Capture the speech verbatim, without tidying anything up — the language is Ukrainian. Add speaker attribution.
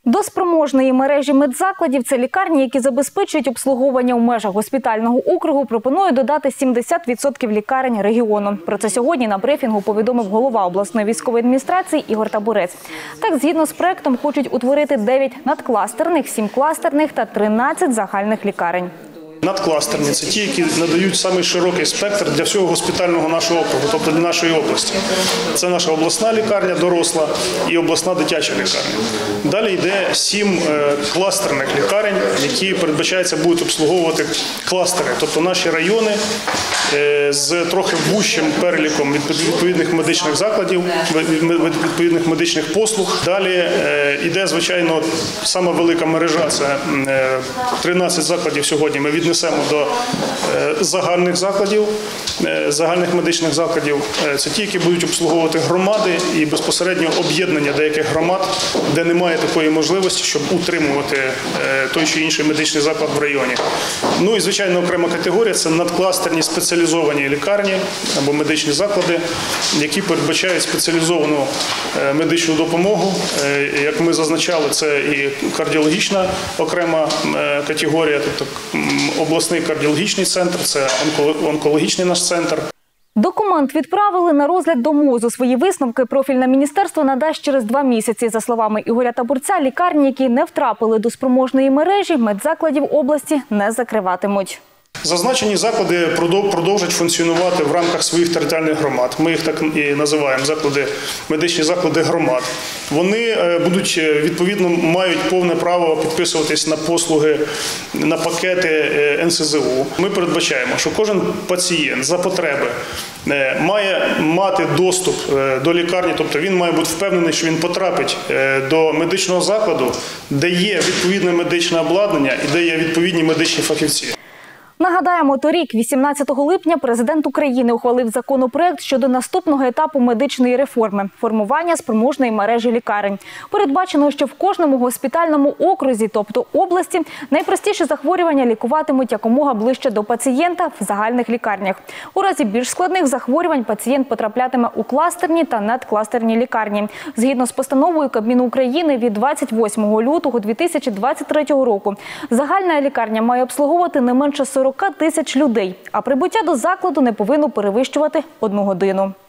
Speaker 1: До спроможної мережі медзакладів – це лікарні, які забезпечують обслуговування в межах госпітального округу, пропонує додати сімдесят відсотків лікарень регіону. Про це сьогодні на брифінгу повідомив голова обласної військової адміністрації Ігор Табурець. Так, згідно з проектом, хочуть утворити дев'ять надкластерних, сім кластерних та тринадцять загальних лікарень.
Speaker 2: Надкластерні – це ті, які надають самий широкий спектр для всього госпітального нашого округу, тобто для нашої області. Це наша обласна лікарня, доросла, і обласна дитяча лікарня. Далі йде сім кластерних лікарень, які, передбачається, будуть обслуговувати кластери, тобто наші райони з трохи вужчим переліком відповідних медичних закладів, відповідних медичних послуг. Далі йде, звичайно, сама велика мережа – це тринадцять закладів сьогодні. Ми віднесемо до загальних закладів, загальних медичних закладів. Це ті, які будуть обслуговувати громади і безпосередньо об'єднання деяких громад, де немає такої можливості, щоб утримувати той чи інший медичний заклад в районі. Ну і, звичайно, окрема категорія – це надкластерні спеціалізовані лікарні або медичні заклади, які передбачають спеціалізовану медичну допомогу. Як ми зазначали, це і кардіологічна окрема категорія, тобто обласний кардіологічний центр, це онкологічний наш центр.
Speaker 1: Документ відправили на розгляд до МОЗу. Свої висновки профільне міністерство надасть через два місяці. За словами Ігоря Табурця, лікарні, які не втрапили до спроможної мережі, медзакладів області не закриватимуть.
Speaker 2: Зазначені заклади продовжать функціонувати в рамках своїх територіальних громад. Ми їх так і називаємо – заклади, медичні заклади громад. Вони будуть, відповідно, мають повне право підписуватись на послуги, на пакети ен ес зе у. Ми передбачаємо, що кожен пацієнт за потреби має мати доступ до лікарні, тобто він має бути впевнений, що він потрапить до медичного закладу, де є відповідне медичне обладнання і де є відповідні медичні фахівці.
Speaker 1: Нагадаємо, торік, вісімнадцятого липня, президент України ухвалив законопроект щодо наступного етапу медичної реформи – формування спроможної мережі лікарень. Передбачено, що в кожному госпітальному окрузі, тобто області, найпростіші захворювання лікуватимуть якомога ближче до пацієнта в загальних лікарнях. У разі більш складних захворювань пацієнт потраплятиме у кластерні та надкластерні лікарні. Згідно з постановою Кабміну України від двадцять восьмого лютого дві тисячі двадцять третього року, загальна лікарня має обслуговувати не менше сорока тисяч людей, а прибуття до закладу не повинно перевищувати одну годину.